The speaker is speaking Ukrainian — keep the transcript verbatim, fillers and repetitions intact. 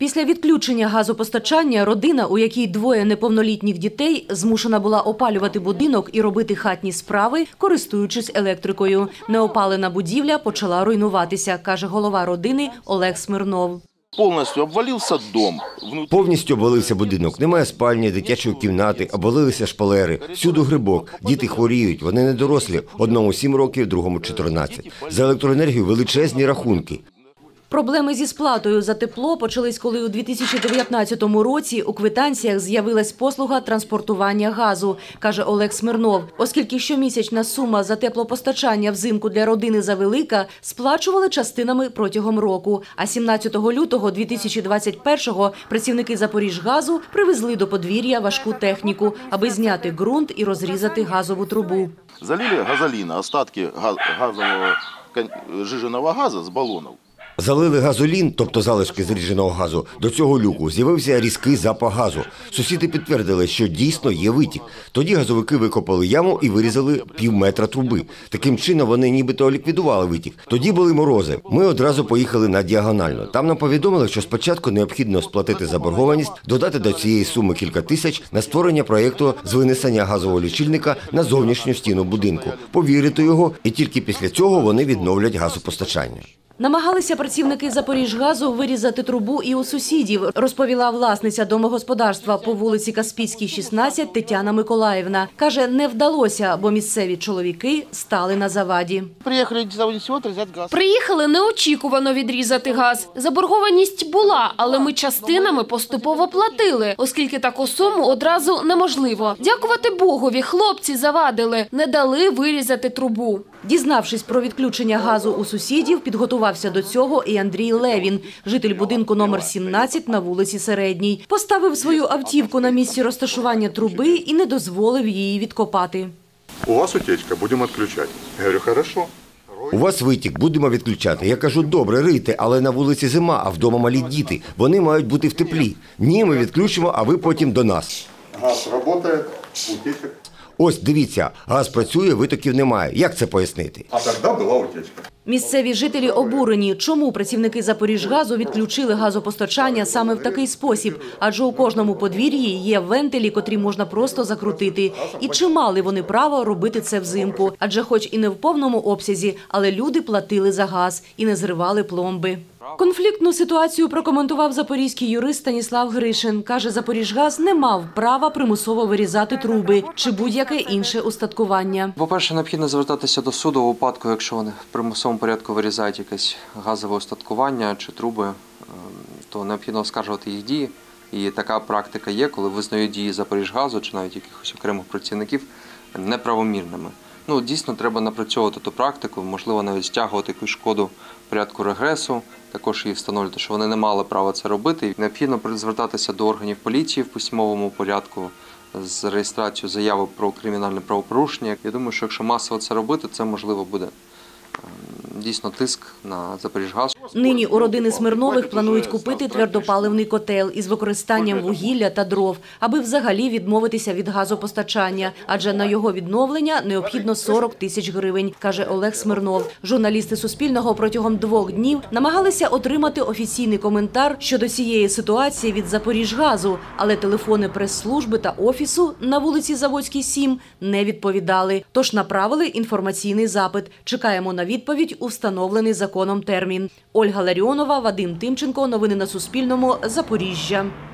Після відключення газопостачання родина, у якій двоє неповнолітніх дітей, змушена була опалювати будинок і робити хатні справи, користуючись електрикою. Неопалена будівля почала руйнуватися, каже голова родини Олег Смирнов. Повністю обвалився дом. Повністю обвалився будинок. Немає спальні, дитячої кімнати, обвалилися шпалери. Всюди грибок. Діти хворіють, вони не дорослі. Одному сім років, другому чотирнадцять. За електроенергію величезні рахунки. Проблеми зі сплатою за тепло почались, коли у дві тисячі дев'ятнадцятому році у квитанціях з'явилась послуга транспортування газу, каже Олег Смирнов. Оскільки щомісячна сума за теплопостачання взимку для родини завелика, сплачували частинами протягом року. А сімнадцятого лютого дві тисячі двадцять першого працівники Запоріжгазу привезли до подвір'я важку техніку, аби зняти ґрунт і розрізати газову трубу. Залили газоліна, остатки газового жиженого газу з балонів. Залили газолін, тобто залишки зрідженого газу, до цього люку. З'явився різкий запах газу. Сусіди підтвердили, що дійсно є витік. Тоді газовики викопали яму і вирізали пів метра труби. Таким чином вони нібито ліквідували витік. Тоді були морози. Ми одразу поїхали на Діагональну. Там нам повідомили, що спочатку необхідно сплатити заборгованість, додати до цієї суми кілька тисяч на створення проєкту з винесення газового лічильника на зовнішню стіну будинку. Повірити його, і тільки після цього вони відновлять газопостачання. Намагалися працівники Запоріжгазу вирізати трубу і у сусідів, розповіла власниця домогосподарства по вулиці Каспійській, шістнадцять Тетяна Миколаївна. Каже, не вдалося, бо місцеві чоловіки стали на заваді. Приїхали неочікувано відрізати газ. Заборгованість була, але ми частинами поступово платили, оскільки таку суму одразу неможливо. Дякувати Богові, хлопці завадили, не дали вирізати трубу. Дізнавшись про відключення газу у сусідів, підготувався до цього і Андрій Левін, житель будинку номер сімнадцять на вулиці Середній. Поставив свою автівку на місці розташування труби і не дозволив її відкопати. У вас утечка, будемо відключати. Я говорю, хорошо. У вас витік, будемо відключати. Я кажу, добре, рийте, але на вулиці зима, а вдома малі діти. Вони мають бути в теплі. Ні, ми відключимо, а ви потім до нас. Газ працює, утечка. Ось, дивіться, газ працює, витоків немає. Як це пояснити? А тоді була утечка. Місцеві жителі обурені, чому працівники Запоріжгазу відключили газопостачання саме в такий спосіб, адже у кожному подвір'ї є вентилі, котрі можна просто закрутити. І чи мали вони право робити це взимку? Адже хоч і не в повному обсязі, але люди платили за газ і не зривали пломби. Конфліктну ситуацію прокоментував запорізький юрист Станіслав Гришин. Каже, Запоріжгаз не мав права примусово вирізати труби чи будь-яке інше устаткування. По-перше, необхідно звертатися до суду у випадку, якщо вони в примусовому порядку вирізають якесь газове устаткування чи труби, то необхідно оскаржувати їх дії. І така практика є, коли визнають дії Запоріжгазу чи навіть якихось окремих працівників неправомірними. Ну, дійсно, треба напрацьовувати ту практику, можливо, навіть стягувати якусь шкоду в порядку регресу, також і встановлювати, що вони не мали права це робити. Необхідно звертатися до органів поліції в письмовому порядку з реєстрацією заяви про кримінальне правопорушення. Я думаю, що якщо масово це робити, це можливо буде дійсно тиск на Запоріжгаз. Нині у родини Смирнових планують купити твердопаливний котел із використанням вугілля та дров, аби взагалі відмовитися від газопостачання. Адже на його відновлення необхідно сорок тисяч гривень, каже Олег Смирнов. Журналісти Суспільного протягом двох днів намагалися отримати офіційний коментар щодо цієї ситуації від Запоріжгазу, але телефони прес-служби та офісу на вулиці Заводській, сім не відповідали. Тож направили інформаційний запит. Чекаємо на відповідь у встановлений законом термін. Ольга Ларіонова, Вадим Тимченко. Новини на Суспільному. Запоріжжя.